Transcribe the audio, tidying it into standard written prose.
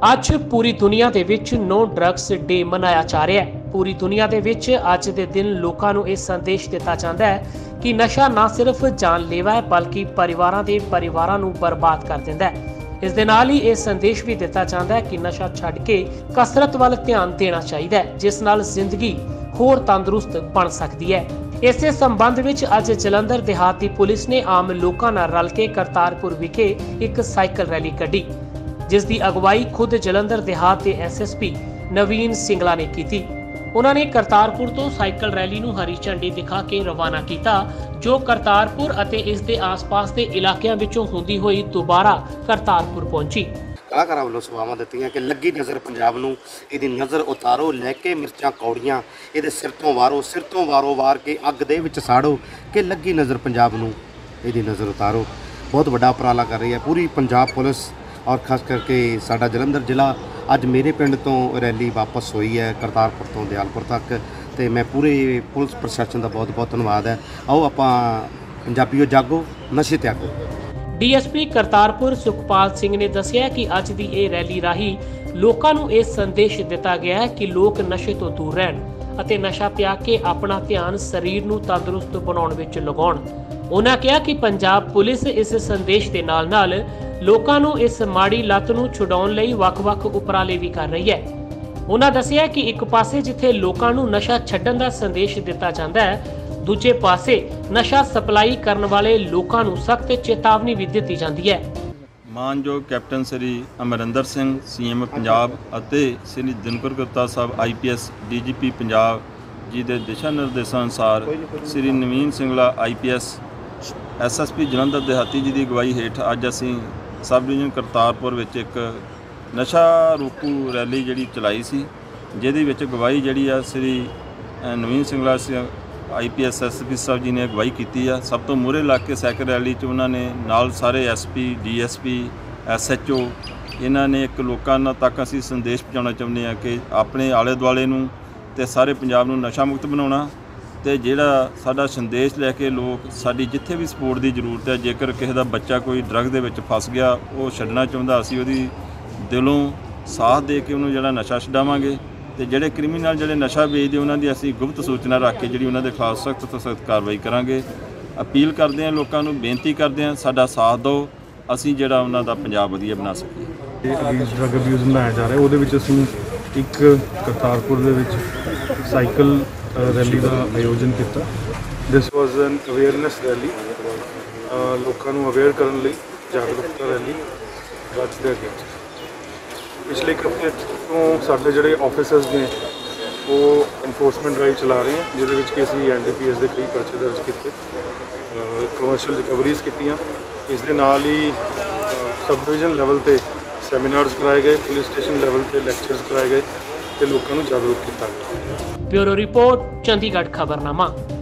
ਅੱਜ पूरी दुनिया ਦੇ ਵਿੱਚ नो ड्रग्स डे मनाया जा रहा है। पूरी दुनिया ਦੇ ਵਿੱਚ ਅੱਜ ਦੇ ਦਿਨ ਲੋਕਾਂ ਨੂੰ ਇਹ ਸੰਦੇਸ਼ ਦਿੱਤਾ ਜਾਂਦਾ ਹੈ ਕਿ ਨਸ਼ਾ ਨਾ ਸਿਰਫ ਜਾਨਲੇਵਾ ਹੈ ਬਲਕਿ ਪਰਿਵਾਰਾਂ ਨੂੰ ਬਰਬਾਦ ਕਰ ਦਿੰਦਾ ਹੈ। ਇਸ ਦੇ ਨਾਲ ਹੀ ਇਹ ਸੰਦੇਸ਼ ਵੀ ਦਿੱਤਾ ਜਾਂਦਾ ਹੈ ਕਿ ਨਸ਼ਾ ਛੱਡ ਕੇ ਕਸਰਤ ਵੱਲ ਧਿਆਨ ਦੇਣਾ ਚਾਹੀਦਾ ਹੈ, ਜਿਸ ਨਾਲ ਜ਼ਿੰਦਗੀ ਹੋਰ ਤੰਦਰੁਸਤ ਬਣ ਸਕਦੀ ਹੈ। ਇਸੇ ਸੰਬੰਧ ਵਿੱਚ ਅੱਜ ਜਲੰਧਰ ਦਿਹਾਤ ਦੀ ਪੁਲਿਸ ਨੇ ਆਮ ਲੋਕਾਂ ਨਾਲ ਰਲ ਕੇ ਕਰਤਾਰਪੁਰ ਵਿਖੇ ਇੱਕ ਸਾਈਕਲ ਰੈਲੀ ਕੱਢੀ, जिस दी अगवाई खुद जलंधर देहात के SSP नवीन सिंगला ने की। उन्होंने करतारपुर तो साइकिल रैली नूं हरी झंडी दिखा के रवाना किया, जो करतारपुर अते इस दे आस-पास के इलाकों विचों हुंदी होई दोबारा करतारपुर पहुंची। कलाकारां वल्लों सवावां दित्तियां कि लगी नज़र पंजाब नूं, इहदी नज़र उतारो, लैके मिर्चां कौड़ियां इहदे सिर तो वारो वार के अग दे विच साड़ो कि लगी नज़र पंजाब नूं, इहदी नज़र उतारो। बहुत वड्डा उपराला कर रही है पूरी पंजाब पुलिस और खास करके साडा जलंधर जिला। अज मेरे पिंड तो रैली वापस हुई है करतारपुर तो दयालपुर तक, तो मैं पूरे पुलिस प्रशासन का बहुत बहुत धन्यवाद है। आओ आपां पंजाबीओ जागो, नशे त्यागो। DSP करतारपुर सुखपाल सिंह ने दस्सिया कि अज दी ये रैली राही लोकां नूं इह संदेश दिता गया है कि लोग नशे तो दूर रहन ਅਤੇ नशा त्याग के अपना ध्यान शरीर ਨੂੰ तंदुरुस्त बनाउण विच लगाउण। उन्हां कहा कि पंजाब पुलिस इस संदेश के नाल लोकां नूं इस माड़ी लत नूं छुडाउण लई वख-वख उपराले भी कर रही है। उन्हां दस्सिया कि एक पासे जिथे लोकां नूं नशा छड्डण दा संदेश दिता जांदा है, दूजे पासे नशा सप्लाई करन वाले लोकां नूं सख्त चेतावनी भी दित्ती जांदी है। मानयोग कैप्टन श्री अमरिंदर सिंह CM पंजाब ਅਤੇ श्री दिनकर गुप्ता साहब IPS DGP पंजाब जी के दिशा निर्देशों अनुसार श्री नवीन सिंगला IPS SSP जलंधर देहाती जी की अगवाई हेठ अज असी सब डिवीजन करतारपुर विच एक नशा रोकू रैली जिहड़ी चलाई सी, जिहदे विच अगवाई जिहड़ी आ श्री नवीन सिंगला IPS SSP साहब जी ने अगवाई की है। सब तो मूहरे ला के साइकिल रैली च उन्होंने नाल सारे SP DSP SHO इन्हों ने एक लोगों तक असी संदेश पहुँचाना चाहते हैं कि अपने आले दुआले नूं ते सारे पंजाब नूं नशा मुक्त बनाउणा, ते जिहड़ा साडा संदेश लैके लोग साडी जिथे भी सपोर्ट की जरूरत है, जेकर किसी का बच्चा कोई ड्रग दे विच फस गया वो छड्डना चाहुंदा, असी उहदी दिलों साथ दे के उहनूं जिहड़ा नशा छड्डावांगे, ते जिहड़े क्रिमिनल जिहड़े नशा बेचदे उन्हां दी असी गुप्त सूचना रख के जिहड़ी उन्हां दे खिलाफ सख्त तो सख्त कार्रवाई करांगे। अपील करते हैं लोगों नूं, बेनती करते हैं साडा साथ दो, असी जिहड़ा उन्हां दा पंजाब वधिया बना सकीए। अगेंस्ट ड्रग अब्यूज़ मनाया जा रहा है, ਉਹਦੇ ਵਿੱਚ ਅਸੀਂ ਇੱਕ ਕਰਤਾਰਪੁਰ ਦੇ ਵਿੱਚ ਸਾਈਕਲ ਰੈਲੀ ਦਾ ਆਯੋਜਨ ਕੀਤਾ। ਦਿਸ ਵਾਜ਼ ਐਨ ਅਵੇਅਰਨੈਸ ਰੈਲੀ, ਲੋਕਾਂ ਨੂੰ ਅਵੇਅਰ ਕਰਨ ਲਈ ਜਾਗਰੂਕਤਾ ਰੈਲੀ ਡਰੱਗਸ ਦੇ ਅਗੇਂਸਟ। ਪਿਛਲੇ ਇੱਕ ਹਫ਼ਤੇ ਤੋਂ ਸਾਡੇ ਜਿਹੜੇ ਆਫਿਸਰਸ ਨੇ ਉਹ ਇਨਫੋਰਸਮੈਂਟ ਡਰਾਈਵ ਚਲਾ ਰਹੇ ਹਨ, ਜਿਹਦੇ ਵਿੱਚ ਕਿ ਅਸੀਂ NDPS ਦੇ ਕਈ ਪਰਚੇ ਦਰਜ ਕੀਤੇ, ਕਮਰਸ਼ੀਅਲ ਰਿਕਵਰੀਜ਼ ਕੀਤੀਆਂ। ਇਸ ਦੇ ਨਾਲ ਹੀ ਸਬ ਡਿਵੀਜ਼ਨ ਲੈਵਲ ਤੇ ਸੈਮੀਨਾਰਸ कराए गए, पुलिस स्टेशन लेवल पे लैक्चर्स कराए गए, तो लोगों को जागरूक किया गया। ब्यूरो रिपोर्ट, चंडीगढ़ खबरनामा।